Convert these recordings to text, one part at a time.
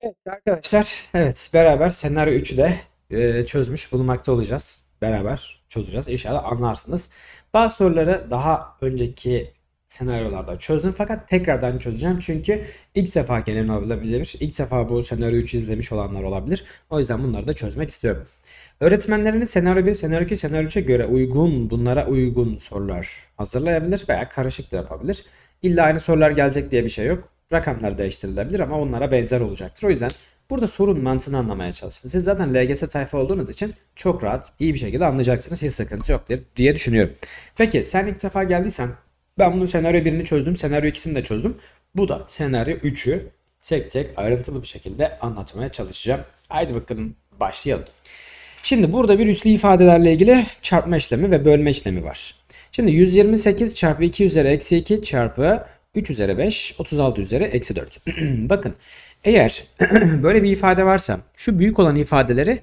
Evet arkadaşlar, evet beraber senaryo 3'ü de çözmüş bulunmakta olacağız. Beraber çözeceğiz. İnşallah anlarsınız. Bazı soruları daha önceki senaryolarda çözdüm fakat tekrardan çözeceğim. Çünkü ilk defa gelen olabilir. İlk defa bu senaryo 3'ü izlemiş olanlar olabilir. O yüzden bunları da çözmek istiyorum. Öğretmenleriniz senaryo 1, senaryo 2, senaryo 3'e göre bunlara uygun sorular hazırlayabilir veya karışık da yapabilir. İlla aynı sorular gelecek diye bir şey yok. Rakamlar değiştirilebilir ama onlara benzer olacaktır. O yüzden burada sorunun mantığını anlamaya çalışın. Siz zaten LGS tayfa olduğunuz için çok rahat, iyi bir şekilde anlayacaksınız. Hiç sıkıntı yok diye düşünüyorum. Peki sen ilk defa geldiysen ben bunu senaryo 1'ini çözdüm, senaryo 2'sini de çözdüm. Bu da senaryo 3'ü tek tek ayrıntılı bir şekilde anlatmaya çalışacağım. Haydi bakalım başlayalım. Şimdi burada bir üslü ifadelerle ilgili çarpma işlemi ve bölme işlemi var. Şimdi 128 çarpı 2 üzeri eksi 2 çarpı 3 üzeri 5 36 üzeri eksi 4. Bakın eğer böyle bir ifade varsa şu büyük olan ifadeleri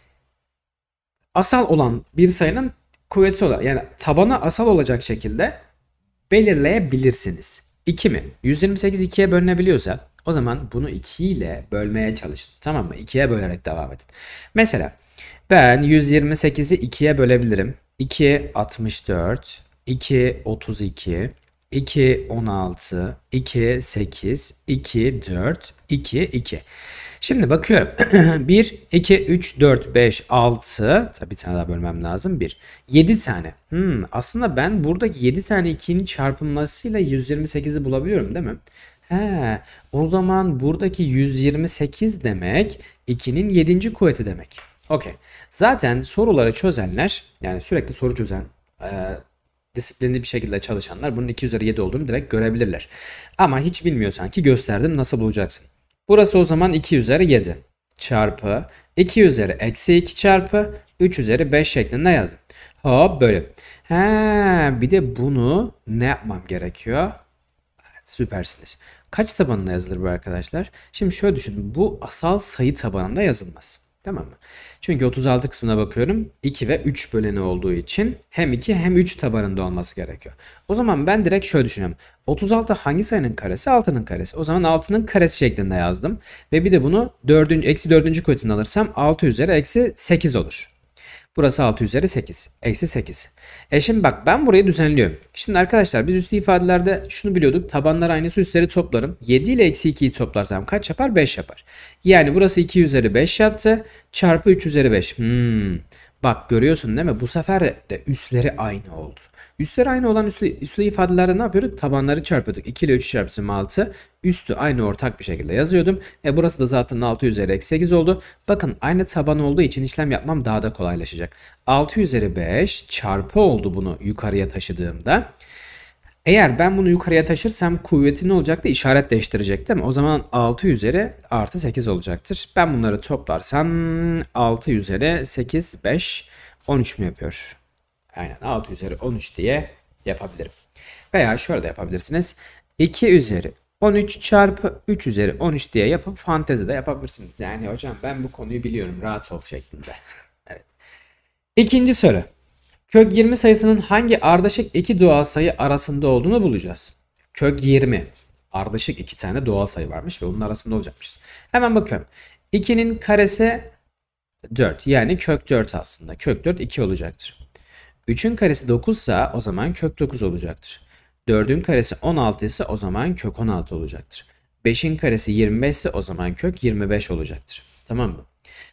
asal olan bir sayının kuvveti olarak yani tabanı asal olacak şekilde belirleyebilirsiniz. 2 mi? 128 2'ye bölünebiliyorsa o zaman bunu 2 ile bölmeye çalışın. Tamam mı? 2'ye bölerek devam edin. Mesela ben 128'i 2'ye bölebilirim. 2 64, 2 32, 2 16, 2 8, 2 4, 2 2. Şimdi bakıyorum. 1, 2, 3, 4, 5, 6. Tabii bir tane daha bölmem lazım. 1. 7 tane. Aslında ben buradaki 7 tane 2'nin çarpılmasıyla 128'i bulabiliyorum değil mi? He, o zaman buradaki 128 demek 2'nin 7. kuvveti demek. Okey. Zaten soruları çözenler yani sürekli soru çözen disiplinli bir şekilde çalışanlar bunun 2 üzeri 7 olduğunu direkt görebilirler. Ama hiç bilmiyorsan ki gösterdim nasıl bulacaksın. Burası o zaman 2 üzeri 7 çarpı 2 üzeri eksi 2 çarpı 3 üzeri 5 şeklinde yazdım. Hop böyle. He, bir de bunu ne yapmam gerekiyor? Evet, süpersiniz. Kaç tabanında yazılır bu arkadaşlar? Şimdi şöyle düşünün. Bu asal sayı tabanında yazılmaz. Tamam mı? Çünkü 36 kısmına bakıyorum. 2 ve 3 böleni olduğu için hem 2 hem 3 tabanında olması gerekiyor. O zaman ben direkt şöyle düşünüyorum. 36 hangi sayının karesi? 6'nın karesi. O zaman 6'nın karesi şeklinde yazdım. Ve bir de bunu eksi 4. kuvvetini alırsam 6 üzeri eksi 8 olur. Burası 6 üzeri 8. Eksi 8. Şimdi bak ben burayı düzenliyorum. Şimdi arkadaşlar biz üslü ifadelerde şunu biliyorduk. Tabanlar aynısı üstleri toplarım. 7 ile eksi 2'yi toplarsam kaç yapar? 5 yapar. Yani burası 2 üzeri 5 yaptı. Çarpı 3 üzeri 5. Bak görüyorsun değil mi? Bu sefer de üsleri aynı oldu. Üstleri aynı olan üslü ifadelerde ne yapıyorduk? Tabanları çarpıyorduk. 2 ile 3 çarpsam 6. Üstü aynı ortak bir şekilde yazıyordum. Burası da zaten 6 üzeri eksi 8 oldu. Bakın aynı taban olduğu için işlem yapmam daha da kolaylaşacak. 6 üzeri 5 çarpı oldu bunu yukarıya taşıdığımda. Eğer ben bunu yukarıya taşırsam kuvveti ne olacaktı? İşaret değiştirecek değil mi? O zaman 6 üzeri artı 8 olacaktır. Ben bunları toplarsam 6 üzeri 8, 5, 13 mü yapıyor? Aynen 6 üzeri 13 diye yapabilirim. Veya şöyle de yapabilirsiniz. 2 üzeri 13 çarpı 3 üzeri 13 diye yapıp fantezi de yapabilirsiniz. Yani hocam ben bu konuyu biliyorum rahat ol şeklinde. Evet. İkinci soru. Kök 20 sayısının hangi ardışık iki doğal sayı arasında olduğunu bulacağız. Kök 20. Ardışık iki tane doğal sayı varmış ve onun arasında olacakmışız. Hemen bakıyorum. 2'nin karesi 4. Yani kök 4 aslında. Kök 4 2 olacaktır. 3'ün karesi 9 ise o zaman kök 9 olacaktır. 4'ün karesi 16 ise o zaman kök 16 olacaktır. 5'in karesi 25 ise o zaman kök 25 olacaktır. Tamam mı?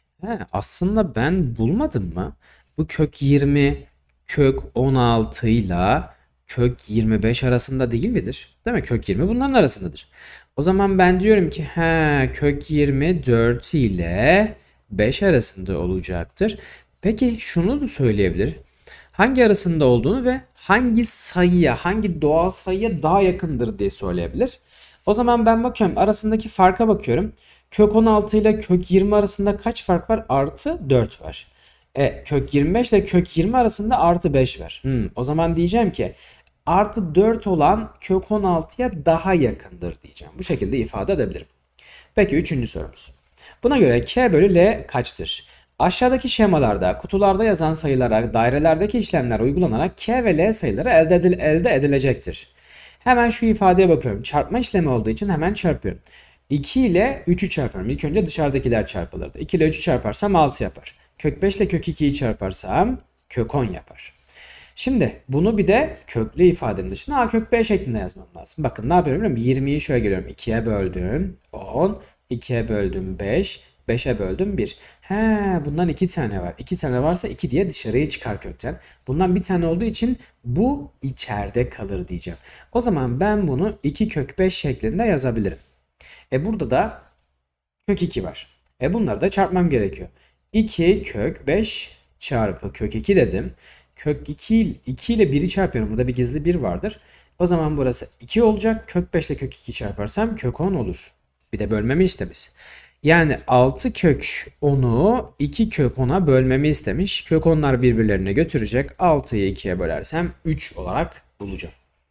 Aslında ben bulmadım mı? Bu kök 20 kök 16 ile kök 25 arasında değil midir? Değil mi? Kök 20 bunların arasındadır. O zaman ben diyorum ki kök 20 4 ile 5 arasında olacaktır. Peki şunu da söyleyebilir. Hangi arasında olduğunu ve hangi sayıya, hangi doğal sayıya daha yakındır diye söyleyebilir. O zaman ben bakıyorum arasındaki farka bakıyorum. Kök 16 ile kök 20 arasında kaç fark var? Artı 4 var. Kök 25 ile kök 20 arasında artı 5 var. O zaman diyeceğim ki artı 4 olan kök 16'ya daha yakındır diyeceğim. Bu şekilde ifade edebilirim. Peki üçüncü sorumuz. Buna göre k bölü l kaçtır? Aşağıdaki şemalarda kutularda yazan sayılara dairelerdeki işlemler uygulanarak k ve l sayıları elde edilecektir. Hemen şu ifadeye bakıyorum. Çarpma işlemi olduğu için hemen çarpıyorum. 2 ile 3'ü çarparım. İlk önce dışarıdakiler çarpılırdı. 2 ile 3'ü çarparsam 6 yapar. Kök 5 ile kök 2'yi çarparsam kök 10 yapar. Şimdi bunu bir de köklü ifadenin dışında kök b şeklinde yazmam lazım. Bakın ne yapıyorum biliyor musun? 20'yi şöyle geliyorum. 2'ye böldüm 10, 2'ye böldüm 5, 5'e böldüm 1. He, bundan 2 tane var. 2 tane varsa 2 diye dışarıya çıkar kökten. Bundan bir tane olduğu için bu içeride kalır diyeceğim. O zaman ben bunu 2 kök 5 şeklinde yazabilirim. Burada da kök 2 var. Bunları da çarpmam gerekiyor. 2 kök 5 çarpı kök 2 dedim. Kök 2 ile 1'i çarpıyorum. Burada bir gizli 1 vardır. O zaman burası 2 olacak. Kök 5 ile kök 2 çarparsam kök 10 olur. Bir de bölmemi istemiş. Yani 6 kök 10'u 2 kök 10'a bölmemi istemiş. Kök 10'lar birbirlerine götürecek. 6'yı 2'ye bölersem 3 olarak bulacağım.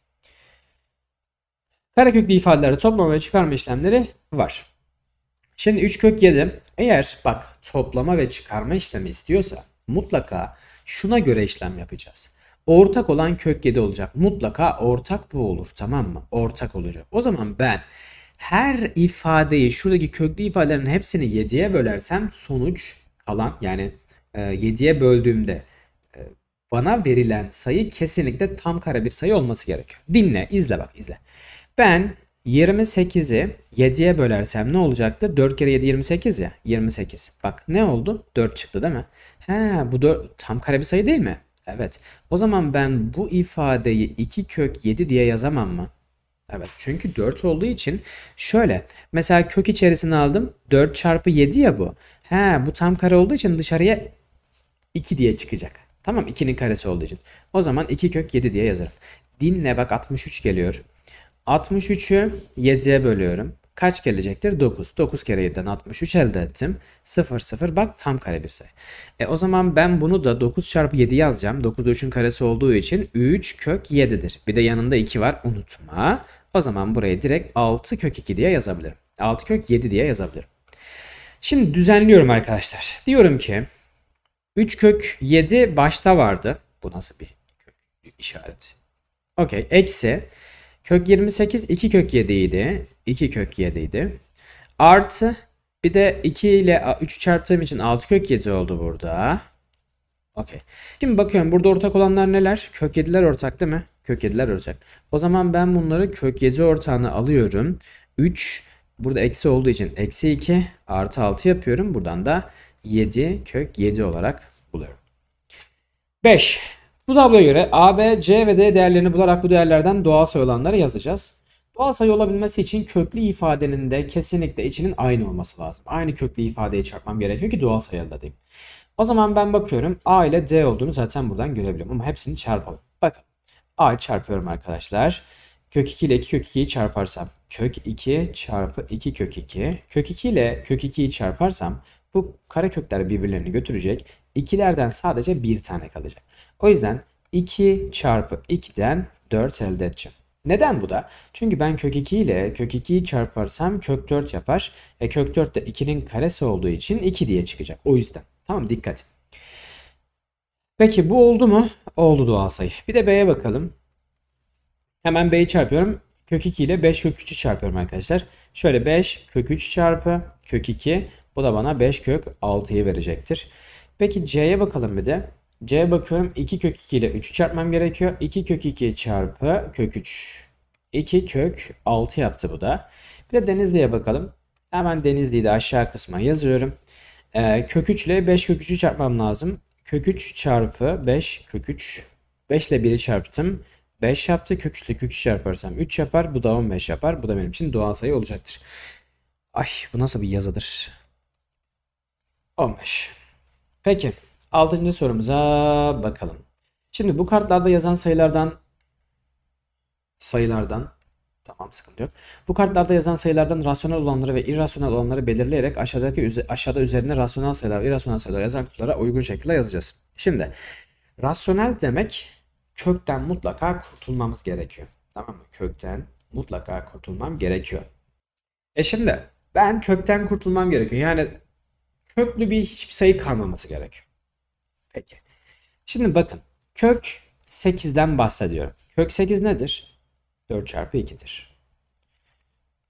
Kareköklü ifadelerde toplama ve çıkarma işlemleri var. Şimdi 3 kök 7 eğer bak toplama ve çıkarma işlemi istiyorsa mutlaka şuna göre işlem yapacağız. Ortak olan kök 7 olacak. Mutlaka ortak bu olur, tamam mı? Ortak olacak. O zaman ben her ifadeyi şuradaki köklü ifadelerin hepsini 7'ye bölersem sonuç kalan yani 7'ye böldüğümde bana verilen sayı kesinlikle tam kare bir sayı olması gerekiyor. Dinle, izle bak izle. Ben 28'i 7'ye bölersem ne olacaktı? 4 kere 7 28 ya. 28. Bak ne oldu? 4 çıktı değil mi? He, bu 4 tam kare bir sayı değil mi? Evet. O zaman ben bu ifadeyi 2 kök 7 diye yazamam mı? Evet. Çünkü 4 olduğu için şöyle. Mesela kök içerisine aldım. 4 çarpı 7 ya bu. He, bu tam kare olduğu için dışarıya 2 diye çıkacak. Tamam, 2'nin karesi olduğu için. O zaman 2 kök 7 diye yazarım. Dinle bak 63 geliyor. 63'ü 7'ye bölüyorum. Kaç gelecektir? 9. 9 kere 7'den 63 elde ettim. 0 0 bak tam kare bir sayı. O zaman ben bunu da 9 çarpı 7 yazacağım. 9 da 3'ün karesi olduğu için 3 kök 7'dir. Bir de yanında 2 var, unutma. O zaman burayı direkt 6 kök 2 diye yazabilirim. 6 kök 7 diye yazabilirim. Şimdi düzenliyorum arkadaşlar. Diyorum ki 3 kök 7 başta vardı. Bu nasıl bir kök işareti? Okey. Eksi. Kök 28 2 kök 7 idi. 2 kök 7 idi. Artı bir de 2 ile 3'ü çarptığım için 6 kök 7 oldu burada. Okey. Şimdi bakıyorum burada ortak olanlar neler? Kök 7'ler ortak değil mi? Kök 7'ler ortak. O zaman ben bunları kök 7 ortağını alıyorum. 3 burada eksi olduğu için eksi 2 artı 6 yapıyorum. Buradan da 7 kök 7 olarak buluyorum. 5. Bu tabloya göre A, B, C ve D değerlerini bularak bu değerlerden doğal sayı olanları yazacağız. Doğal sayı olabilmesi için köklü ifadenin de kesinlikle içinin aynı olması lazım. Aynı köklü ifadeyi çarpmam gerekiyor ki doğal sayı elde edeyim. O zaman ben bakıyorum A ile D olduğunu zaten buradan görebiliyorum ama hepsini çarpalım. Bakın A'yı çarpıyorum arkadaşlar. Kök 2 ile 2 kök 2'yi çarparsam kök 2 çarpı 2 kök 2. Kök 2 ile kök 2'yi çarparsam bu karekökler birbirlerini götürecek. 2'lerden sadece bir tane kalacak. O yüzden 2 çarpı 2'den 4 elde edeceğim. Neden bu da? Çünkü ben kök 2 ile kök 2'yi çarparsam kök 4 yapar. Kök 4 de 2'nin karesi olduğu için 2 diye çıkacak. O yüzden. Tamam, dikkat. Peki bu oldu mu? Oldu doğal sayı. Bir de B'ye bakalım. Hemen B'yi çarpıyorum. Kök 2 ile 5 kök 3'ü çarpıyorum arkadaşlar. Şöyle 5 kök 3 çarpı kök 2. Bu da bana 5 kök 6'yı verecektir. Peki C'ye bakalım bir de. C'ye bakıyorum. 2 kök 2 ile 3'ü çarpmam gerekiyor. 2 kök 2 çarpı kök 3. 2 kök 6 yaptı bu da. Bir de Denizli'ye bakalım. Hemen Denizli'yi de aşağı kısma yazıyorum. Kök 3 ile 5 kök 3'ü çarpmam lazım. Kök 3 çarpı 5 kök 3. 5 ile 1'i çarptım. 5 yaptı. Kök 3 ile kök 3 çarparsam 3 yapar. Bu da 15 yapar. Bu da benim için doğal sayı olacaktır. Ay, bu nasıl bir yazıdır? 15. Peki 6. sorumuza bakalım. Şimdi bu kartlarda yazan sayılardan tamam, sıkıntı yok. Bu kartlarda yazan sayılardan rasyonel olanları ve irrasyonel olanları belirleyerek aşağıda üzerine rasyonel sayılar ve irrasyonel sayılar yazan kutulara uygun şekilde yazacağız. Şimdi rasyonel demek kökten mutlaka kurtulmamız gerekiyor. Tamam mı? Kökten mutlaka kurtulmam gerekiyor. Şimdi ben kökten kurtulmam gerekiyor. Yani köklü hiçbir sayı kalmaması gerekiyor. Peki. Şimdi bakın. Kök 8'den bahsediyorum. Kök 8 nedir? 4 çarpı 2'dir.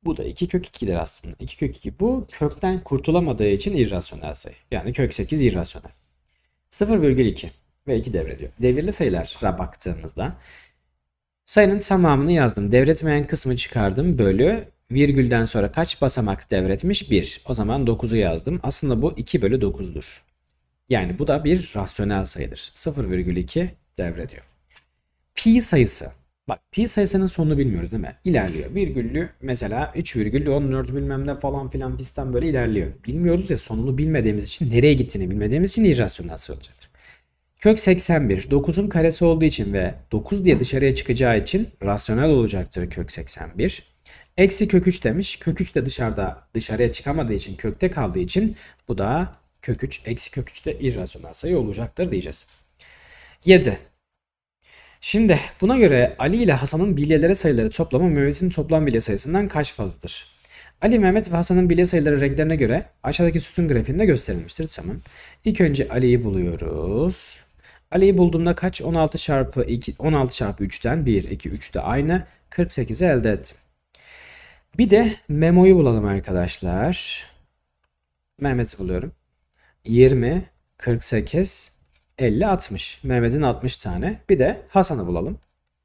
Bu da 2 kök 2'dir aslında. 2 kök 2 bu kökten kurtulamadığı için irrasyonel sayı. Yani kök 8 irrasyonel. 0,2 ve 2 devrediyor. Devirli sayılara baktığımızda sayının tamamını yazdım. Devretmeyen kısmı çıkardım. Bölü virgülden sonra kaç basamak devretmiş? 1. O zaman 9'u yazdım. Aslında bu 2 bölü 9'dur. Yani bu da bir rasyonel sayıdır. 0,2 devrediyor. Pi sayısı. Bak pi sayısının sonunu bilmiyoruz değil mi? İlerliyor. Virgüllü mesela 3,14 bilmem ne falan filan fistan böyle ilerliyor. Bilmiyoruz ya, sonunu bilmediğimiz için, nereye gittiğini bilmediğimiz için irrasyonel sayı olacaktır. Kök 81 9'un karesi olduğu için ve 9 diye dışarıya çıkacağı için rasyonel olacaktır kök 81. Eksi kök 3 demiş. Kök 3 de dışarıya çıkamadığı için, kökte kaldığı için bu da kök 3 eksi kök 3 de irrasyonel sayı olacaktır diyeceğiz. 7. Şimdi buna göre Ali ile Hasan'ın bilyelere sayıları toplamı Mehmet'in toplam bilye sayısından kaç fazladır? Ali, Mehmet ve Hasan'ın bilye sayıları renklerine göre aşağıdaki sütun grafiğinde gösterilmiştir. Tamam. İlk önce Ali'yi buluyoruz. Ali'yi bulduğumda kaç? 16 çarpı 2, 16 çarpı 3'ten 1, 2, 3 de aynı. 48'i elde ettim. Bir de Memo'yu bulalım arkadaşlar. Mehmet'i buluyorum. 20, 48, 50, 60. Mehmet'in 60 tane. Bir de Hasan'ı bulalım.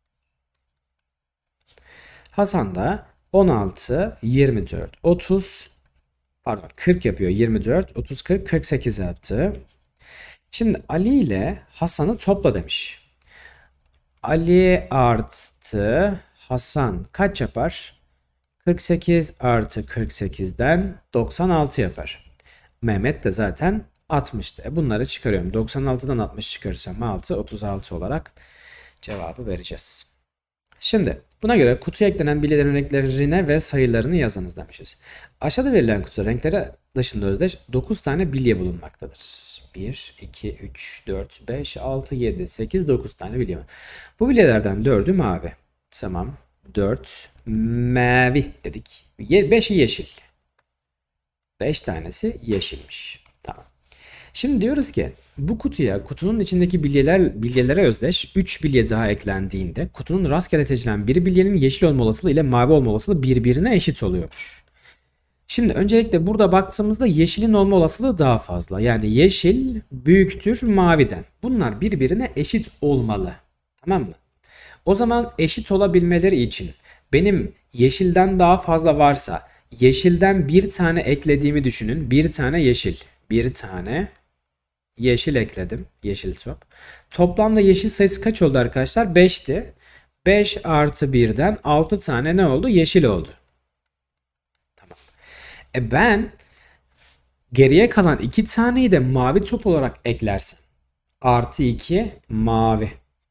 Hasan da 16, 24, 30, pardon 40 yapıyor. 24, 30, 40, 48 yaptı. Şimdi Ali ile Hasan'ı topla demiş. Ali artı Hasan kaç yapar? 48 artı 48'den 96 yapar. Mehmet de zaten 60'tı. Bunları çıkarıyorum. 96'dan 60 çıkarırsam 6, 36 olarak cevabı vereceğiz. Şimdi buna göre kutuya eklenen bilyelerin renklerine ve sayılarını yazınız demişiz. Aşağıda verilen kutu renkleri dışında özdeş 9 tane bilye bulunmaktadır. 1, 2, 3, 4, 5, 6, 7, 8, 9 tane bilye var. Bu bilyelerden 4'ü mavi. Tamam. 4 mavi dedik. 5'i yeşil. 5 tanesi yeşilmiş. Tamam. Şimdi diyoruz ki bu kutuya kutunun içindeki bilyelere özdeş 3 bilye daha eklendiğinde kutunun rastgele seçilen bir bilyenin yeşil olma olasılığı ile mavi olma olasılığı birbirine eşit oluyormuş. Şimdi öncelikle burada baktığımızda yeşilin olma olasılığı daha fazla. Yani yeşil büyüktür maviden. Bunlar birbirine eşit olmalı. Tamam mı? O zaman eşit olabilmeleri için benim yeşilden daha fazla varsa yeşilden bir tane eklediğimi düşünün. Bir tane yeşil. Bir tane yeşil ekledim. Yeşil top. Toplamda yeşil sayısı kaç oldu arkadaşlar? 5'ti. 5 artı 1'den 6 tane ne oldu? Yeşil oldu. Tamam. Ben geriye kalan 2 taneyi de mavi top olarak eklersem. Artı 2 mavi.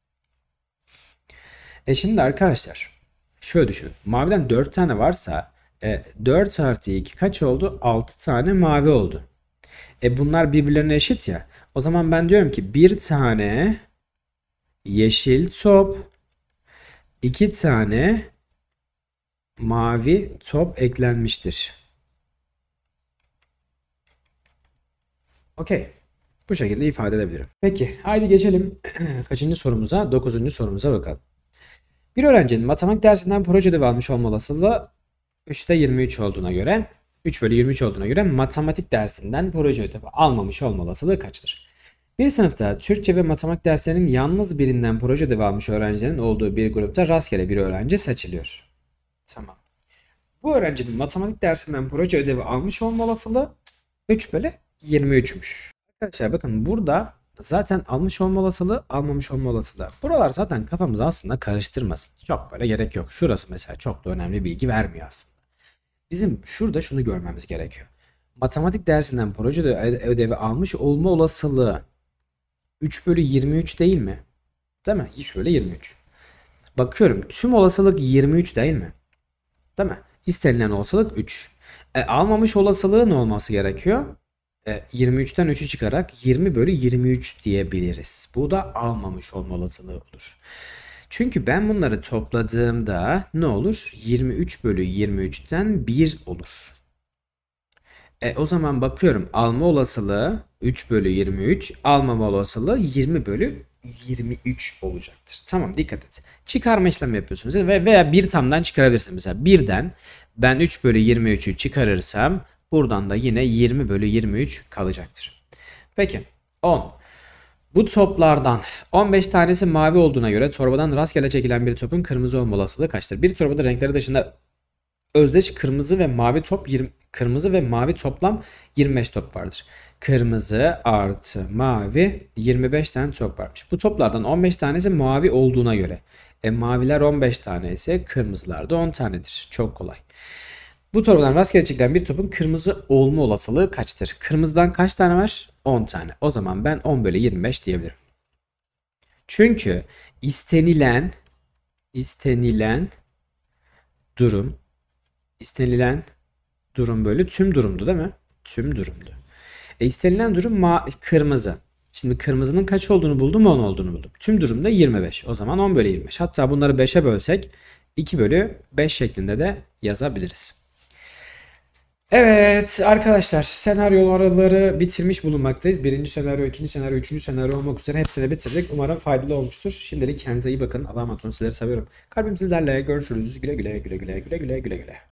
Şimdi arkadaşlar şöyle düşünün. Maviden 4 tane varsa 4 artı 2 kaç oldu? 6 tane mavi oldu. Bunlar birbirlerine eşit ya. O zaman ben diyorum ki bir tane yeşil top, 2 tane mavi top eklenmiştir. Okey. Bu şekilde ifade edebilirim. Peki haydi geçelim kaçıncı sorumuza? 9. sorumuza bakalım. Bir öğrencinin matematik dersinden proje ödevi almış olma olasılığı 3'te 23 olduğuna göre 3 bölü 23 olduğuna göre matematik dersinden proje ödevi almamış olma olasılığı kaçtır? Bir sınıfta Türkçe ve matematik derslerinin yalnız birinden proje ödevi almış öğrencilerin olduğu bir grupta rastgele bir öğrenci seçiliyor. Tamam. Bu öğrencinin matematik dersinden proje ödevi almış olma olasılığı 3 bölü 23'müş. Arkadaşlar bakın burada zaten almış olma olasılığı, almamış olma olasılığı. Buralar zaten kafamızı aslında karıştırmasın. Çok böyle gerek yok. Şurası mesela çok da önemli bilgi vermiyor aslında. Bizim şurada şunu görmemiz gerekiyor. Matematik dersinden proje ödevi almış olma olasılığı 3 bölü 23 değil mi? Değil mi? 3 bölü 23. Bakıyorum tüm olasılık 23 değil mi? Değil mi? İstenilen olasılık 3. Almamış olasılığı ne olması gerekiyor? 23'ten 3'ü çıkarak 20 bölü 23 diyebiliriz. Bu da almamış olma olasılığı olur. Çünkü ben bunları topladığımda ne olur? 23 bölü 23'ten 1 olur. O zaman bakıyorum alma olasılığı 3 bölü 23, almama olasılığı 20 bölü 23 olacaktır. Tamam, dikkat et. Çıkarma işlemi yapıyorsunuz veya bir tamdan çıkarabilirsiniz. Mesela birden ben 3 bölü 23'ü çıkarırsam buradan da yine 20 bölü 23 kalacaktır. Peki 10. Bu toplardan 15 tanesi mavi olduğuna göre torbadan rastgele çekilen bir topun kırmızı olma olasılığı kaçtır? Bir torbada renkleri dışında özdeş kırmızı ve mavi kırmızı ve mavi toplam 25 top vardır. Kırmızı artı mavi 25 tane top varmış. Bu toplardan 15 tanesi mavi olduğuna göre. Maviler 15 tane ise kırmızılar da 10 tanedir. Çok kolay. Bu torbadan rastgele çekilen bir topun kırmızı olma olasılığı kaçtır? Kırmızıdan kaç tane var? 10 tane. O zaman ben 10 bölü 25 diyebilirim. Çünkü istenilen durum bölü tüm durumdu değil mi? Tüm durumdu. İstenilen durum kırmızı. Şimdi kırmızının kaç olduğunu buldum, 10 olduğunu buldum. Tüm durumda 25. O zaman 10 bölü 25. Hatta bunları 5'e bölsek 2 bölü 5 şeklinde de yazabiliriz. Evet arkadaşlar, senaryoları bitirmiş bulunmaktayız. Birinci senaryo, ikinci senaryo, üçüncü senaryo olmak üzere hepsini bitirdik. Umarım faydalı olmuştur. Şimdilik kendinize iyi bakın. Allah'a emanet olun. Sizleri seviyorum. Kalbim sizlerle. Görüşürüz. Güle güle güle güle güle güle güle güle.